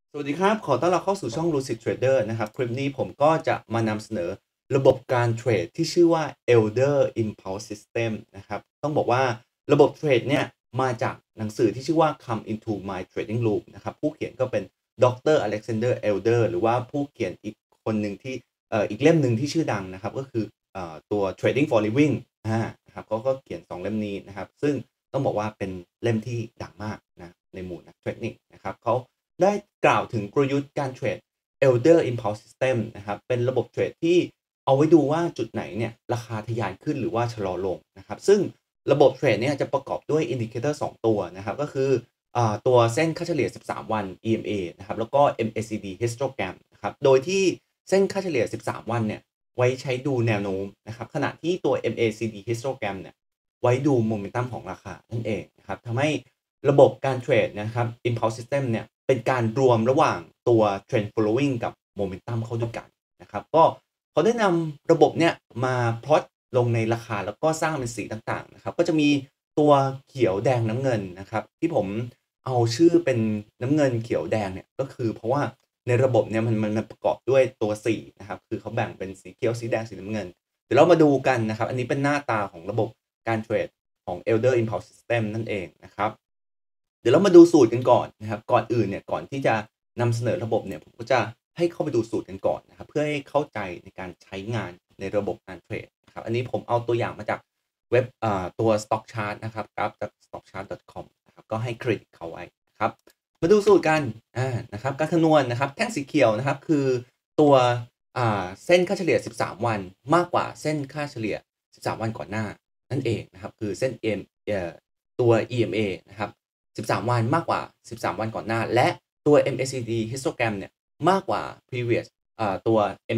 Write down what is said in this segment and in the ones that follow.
สวัสดีครับขอต้อนรับเข้าสู่ช่อง Lucid Trader นะครับคลิปนี้ผมก็จะมานำเสนอระบบการเทรดที่ชื่อว่า Elder Impulse System นะครับต้องบอกว่าระบบเทรดเนี่ยมาจากหนังสือที่ชื่อว่า Come into My Trading Room นะครับผู้เขียนก็เป็นดรอเล็กซานเดอร์เอลเดอร์หรือว่าผู้เขียนอีกคนหนึ่งที่อีกเล่มหนึ่งที่ชื่อดังนะครับก็คือตัว Trading for Living นะครับเขาก็เขียน2เล่มนี้นะครับซึ่งต้องบอกว่าเป็นเล่มที่ดังมากนะในหมู่นักเทรดนิ่งนะครับเขาได้กล่าวถึงกลยุทธ์การเทรด Elder Impulse System นะครับเป็นระบบเทรดที่เอาไว้ดูว่าจุดไหนเนี่ยราคาทะยานขึ้นหรือว่าชะลอลงนะครับซึ่งระบบเทรดเนี่ยจะประกอบด้วยอินดิเคเตอร์2ตัวนะครับก็คือตัวเส้นค่าเฉลี่ย13วัน EMA นะครับแล้วก็ MACD Histogram นะครับโดยที่เส้นค่าเฉลี่ย13วันเนี่ยไว้ใช้ดูแนวโน้มนะครับขณะที่ตัว MACD Histogram เนี่ยไว้ดูโมเมนตัมของราคานั่นเองนะครับทำให้ระบบการเทรดนะครับ Impulse System เนี่ยเป็นการรวมระหว่างตัว Trend Following กับ Momentum เข้าด้วยกันนะครับก็เขาได้นำระบบเนี่ยมาพลอตลงในราคาแล้วก็สร้างเป็นสีต่างๆนะครับก็จะมีตัวเขียวแดงน้ำเงินนะครับที่ผมเอาชื่อเป็นน้ำเงินเขียวแดงเนี่ยก็คือเพราะว่าในระบบเนี่ยมันประกอบด้วยตัวสีนะครับคือเขาแบ่งเป็นสีเขียวสีแดงสีน้ำเงินเดี๋ยวเรามาดูกันนะครับอันนี้เป็นหน้าตาของระบบการเทรดของ Elder Impulse System นั่นเองนะครับเดี๋ยวเรามาดูสูตรกันก่อนนะครับก่อนอื่นเนี่ยก่อนที่จะนำเสนอระบบเนี่ยผมก็จะให้เข้าไปดูสูตรกันก่อนนะครับเพื่อให้เข้าใจในการใช้งานในระบบการเทรดนะครับอันนี้ผมเอาตัวอย่างมาจากเว็บตัว Stock Chart นะครับกราฟจาก stockchart.com นะครับก็ให้เครดิตเขาไว้นะครับมาดูสูตรกันนะครับการคำนวณนะครับแท่งสีเขียวนะครับคือตัวเส้นค่าเฉลี่ย13วันมากกว่าเส้นค่าเฉลี่ย13วันก่อนหน้านั่นเองนะครับคือเส้น ตัว EMA นะครับ13วันมากกว่า13วันก่อนหน้าและตัว MACD Histogram เนี่ยมากกว่า previous ตัว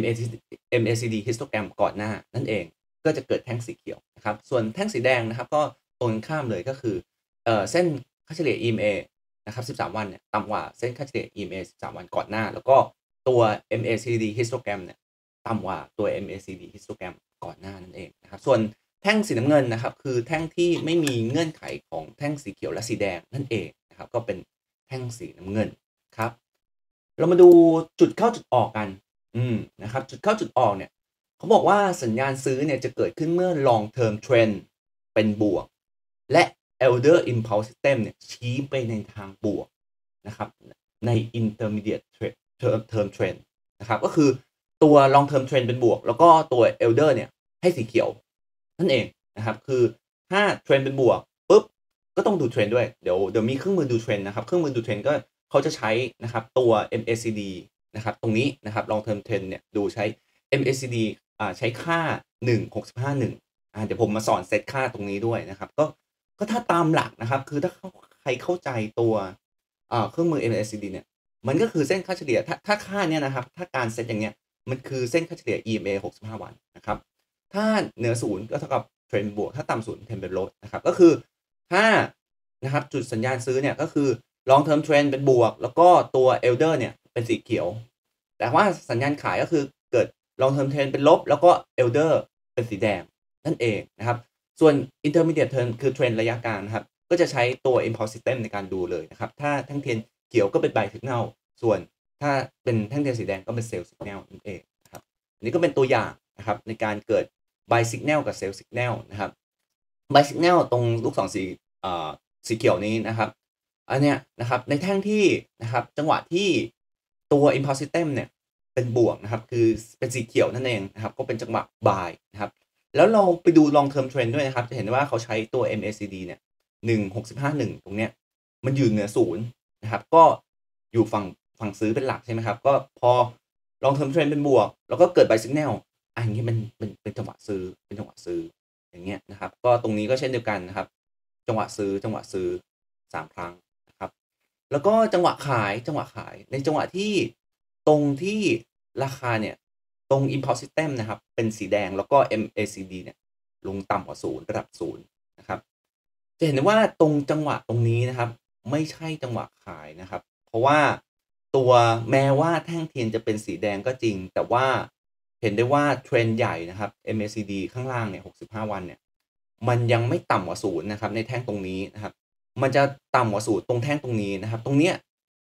MACD Histogram ก่อนหน้านั่นเองก็จะเกิดแท่งสีเขียวนะครับส่วนแท่งสีแดงนะครับก็ตรงกันข้ามเลยก็คือเส้นค่าเฉลี่ย EMA นะครับ13วันเนี่ยต่ำกว่าเส้นค่าเฉลี่ย EMA 13วันก่อนหน้าแล้วก็ตัว MACD Histogram เนี่ยต่ำกว่าตัว MACD Histogram ก่อนหน้านั่นเองนะครับส่วนแท่งสีน้ำเงินนะครับคือแท่งที่ไม่มีเงื่อนไขของแท่งสีเขียวและสีแดงนั่นเองนะครับก็เป็นแท่งสีน้ำเงินครับเรามาดูจุดเข้าจุดออกกันนะครับจุดเข้าจุดออกเนี่ยเขาบอกว่าสัญญาณซื้อเนี่ยจะเกิดขึ้นเมื่อ long term trend เป็นบวกและ elder impulse system เนี่ยชี้ไปในทางบวกนะครับใน intermediate term trend นะครับก็คือตัว long term trend เป็นบวกแล้วก็ตัว elder เนี่ยให้สีเขียวนั่นเองนะครับคือถ้าเทรนเป็นบวกปุ๊บก็ต้องดูเทรนด้วยเดี๋ยวมีเครื่องมือดูเทรนนะครับเครื่องมือดูเทรนก็เขาจะใช้นะครับตัว MACD นะครับตรงนี้นะครับ long term trend เนี่ยดูใช้ MACD ใช้ค่า1.651เดี๋ยวผมมาสอนเซตค่าตรงนี้ด้วยนะครับก็ถ้าตามหลักนะครับคือถ้าใครเข้าใจตัวเครื่องมือ MACD เนี่ยมันก็คือเส้นค่าเฉลี่ยถ้าค่าเนี้ยนะครับถ้าการเซตอย่างเงี้ยมันคือเส้นค่าเฉลี่ย EMA 65วันนะครับถ้าเหนือศูนย์ก็เท่ากับเทรนบวกถ้าต่ำศูนย์เทรนเป็นลบนะครับก็คือถ้านะครับจุดสัญญาณซื้อเนี่ยก็คือ long term trend เป็นบวกแล้วก็ตัว elder เนี่ยเป็นสีเขียวแต่ว่าสัญญาณขายก็คือเกิด long term trend เป็นลบแล้วก็ elder เป็นสีแดงนั่นเองนะครับส่วน intermediate term คือเทรนระยะกลางนะครับก็จะใช้ตัว impulse system ในการดูเลยนะครับถ้าแท่งเทียนเขียวก็เป็น buy signal ส่วนถ้าเป็นแท่งเทียนสีแดงก็เป็น sell signal นั่นเองนะครับอันนี้ก็เป็นตัวอย่างนะครับในการเกิด buy signal กับ sell signal นะครับ buy signal ตรงลูกศรสีเขียวนี้นะครับอันเนี้ยนะครับในแท่งที่นะครับจังหวะที่ตัว impulse system เนี่ยเป็นบวกนะครับคือเป็นสีเขียวนั่นเองนะครับก็เป็นจังหวะ buy นะครับแล้วเราไปดู long term trend ด้วยนะครับจะเห็นว่าเขาใช้ตัว MACD เนี่ย1.651ตรงเนี้ยมันอยู่เหนือศูนย์นะครับก็อยู่ฝั่งซื้อเป็นหลักใช่ไหมครับก็พอ long term trend เป็นบวกแล้วก็เกิด buy signal อย่างนี้มันเป็นจังหวะซื้อเป็นจังหวะซื้ออย่างเงี้ยนะครับก็ตรงนี้ก็เช่นเดียวกันนะครับจังหวะซื้อ3ครั้งนะครับแล้วก็จังหวะขายในจังหวะที่ตรงที่ราคาเนี่ยตรง impulse system นะครับเป็นสีแดงแล้วก็ MACD เนี่ยลงต่ำกว่าศูนย์ระดับศูนย์นะครับจะเห็นได้ว่าตรงจังหวะตรงนี้นะครับไม่ใช่จังหวะขายนะครับเพราะว่าตัวแม้ว่าแท่งเทียนจะเป็นสีแดงก็จริงแต่ว่าเห็นได้ว่าเทรนด์ใหญ่นะครับ MACD ข้างล่างเนี่ย65วันเนี่ยมันยังไม่ต่ำกว่าศูนย์นะครับในแท่งตรงนี้นะครับมันจะต่ำกว่าศูนย์ตรงแท่งตรงนี้นะครับตรงเนี้ย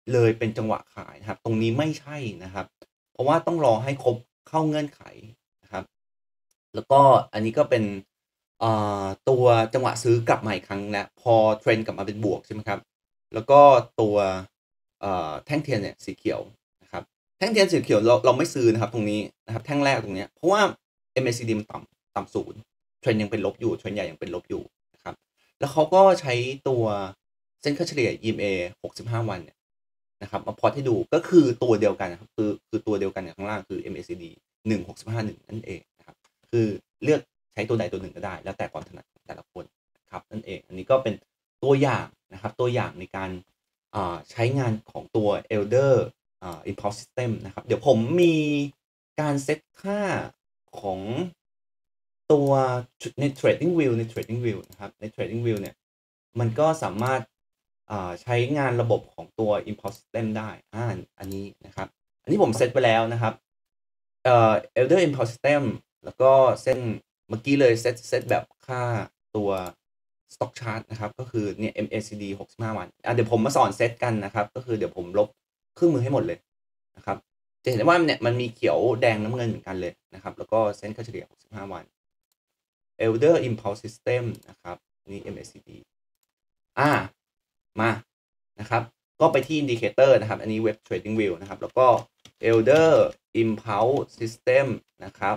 เลยเป็นจังหวะขายนะครับตรงนี้ไม่ใช่นะครับเพราะว่าต้องรอให้ครบเข้าเงื่อนไขนะครับแล้วก็อันนี้ก็เป็นตัวจังหวะซื้อกลับมาอีกครั้งแล้วพอเทรนด์กลับมาเป็นบวกใช่ไหมครับแล้วก็ตัวแท่งเทียนเนี่ยสีเขียวนะครับแท่งเทียนสีเขียวเราไม่ซื้อนะครับตรงนี้นะครับแท่งแรกตรงนี้เพราะว่า MACD มันต่ำศูนย์เทรนด์ยังเป็นลบอยู่เทรนด์ใหญ่ยังเป็นลบอยู่นะครับแล้วเขาก็ใช้ตัวเส้นค่าเฉลี่ย EMA 65 วันเนี่ยนะครับมาพอตให้ดูก็คือตัวเดียวกันนะครับคือตัวเดียวกันอย่างข้างล่างคือ MACD 165.1นั่นเองนะครับคือเลือกใช้ตัวใดตัวหนึ่งก็ได้แล้วแต่ความถนัดของแต่ละคนครับนั่นเองอันนี้ก็เป็นตัวอย่างนะครับตัวอย่างในการใช้งานของตัว Elder Impulse System นะครับเดี๋ยวผมมีการเซตค่าของตัวใน Trading View นะครับใน Trading View เนี่ยมันก็สามารถใช้งานระบบของตัว Impulse System ได้อันนี้นะครับอันนี้ผมเซตไปแล้วนะครับElder Impulse System แล้วก็เส้นเมื่อกี้เลยเซตแบบค่าตัว Stock Chart นะครับก็คือเนี่ย MACD 65 วันเดี๋ยวผมมาสอนเซตกันนะครับก็คือเดี๋ยวผมลบเครื่องมือให้หมดเลยนะครับจะเห็นได้ว่าเนี่ยมันมีเขียวแดงน้ำเงินเหมือนกันเลยนะครับแล้วก็เส้นค่าเฉลี่ย65 วัน Elder Impulse System นะครับนี่ MACD มานะครับก็ไปที่ Indicator นะครับอันนี้ Web Trading View นะครับแล้วก็ Elder Impulse System นะครับ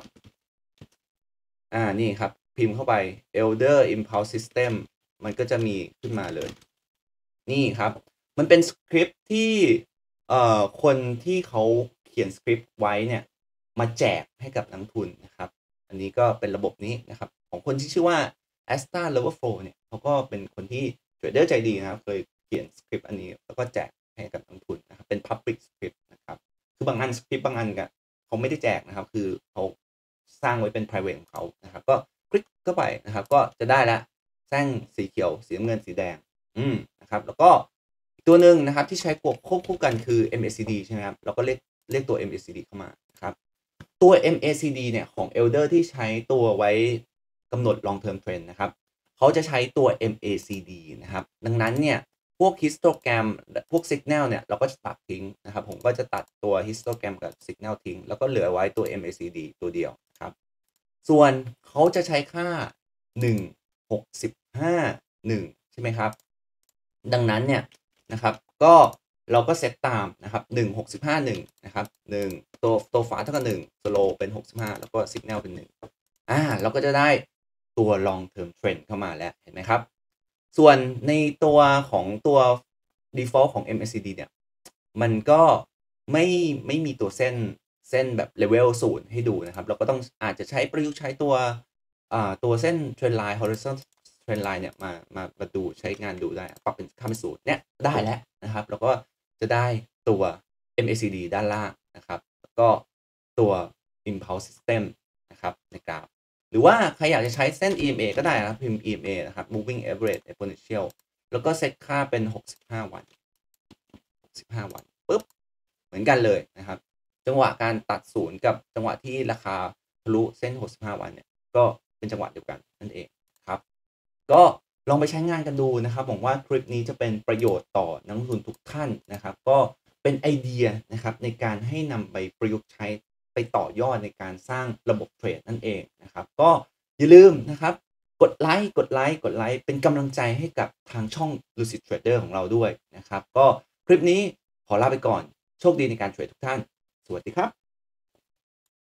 นี่ครับพิมพ์เข้าไป Elder Impulse System มันก็จะมีขึ้นมาเลยนี่ครับมันเป็นสคริปต์ที่คนที่เขาเขียนสคริปต์ไว้เนี่ยมาแจกให้กับนักทุนนะครับอันนี้ก็เป็นระบบนี้นะครับของคนที่ชื่อว่า Asta Loverflow เนี่ยเขาก็เป็นคนที่เทรดเดอร์ใจดีนะครับเคยเขียนสคริปต์อันนี้แล้วก็แจกให้กับนักทุนนะครับเป็น Public Script นะครับคือบางอันสคริปต์บางอันกันเขาไม่ได้แจกนะครับคือเขาสร้างไว้เป็น private ของเขานะครับก็คลิกเข้าไปนะครับก็จะได้แล้วแท่งสีเขียวสีน้ำเงินสีแดงนะครับแล้วก็อีกตัวหนึ่งนะครับที่ใช้ควบคู่กันคือ MACD ใช่ไหมครับเราก็เรียกตัว MACD เข้ามาครับตัว MACD เนี่ยของ Elder ที่ใช้ตัวไว้กำหนด long term trend นะครับเขาจะใช้ตัว MACD นะครับดังนั้นเนี่ยพวก histogram พวก signal เนี่ยเราก็จะตัดทิ้งนะครับผมก็จะตัดตัว histogram กับ signal ทิ้งแล้วก็เหลือไว้ตัว MACD ตัวเดียวครับส่วนเขาจะใช้ค่า165.1ใช่ไหมครับดังนั้นเนี่ยนะครับก็เราก็เซตตามนะครับ165.1นะครับ1ตัวฝาเท่ากับ1 slow เป็น65แล้วก็ signal เป็น1เราก็จะได้ตัว long term trend เข้ามาแล้วเห็นไหมครับส่วนในตัวของตัว default ของ MACD เนี่ยมันก็ไม่มีตัวเส้นแบบ level 0ให้ดูนะครับเราก็ต้องอาจจะใช้ประยุกต์ใช้ตัวเส้น trend line horizontal trend line เนี่ยมาดูใช้งานดูได้ปรับเป็นค่าเป็น0เนี่ยได้แล้วนะครับแล้วก็จะได้ตัว MACD ด้านล่างนะครับแล้วก็ตัว Impulse System นะครับในกราฟหรือว่าใครอยากจะใช้เส้น EMA ก็ได้นะครับพิมพ์ EMA นะครับ Moving Average Exponential แล้วก็เซตค่าเป็น65 วันปุ๊บเหมือนกันเลยนะครับจังหวะการตัดศูนย์กับจังหวะที่ราคาทะลุเส้น65 วันเนี่ยก็เป็นจังหวะเดียวกันนั่นเองครับก็ลองไปใช้งานกันดูนะครับหวังว่าคลิปนี้จะเป็นประโยชน์ต่อนักลงทุนทุกท่านนะครับก็เป็นไอเดียนะครับในการให้นำไปประยุกต์ใช้ไปต่อยอดในการสร้างระบบเทรดนั่นเองนะครับก็อย่าลืมนะครับกดไลค์เป็นกำลังใจให้กับทางช่อง Lucid Trader ของเราด้วยนะครับก็คลิปนี้ขอลาไปก่อนโชคดีในการเทรดทุกท่านสวัสดีครับ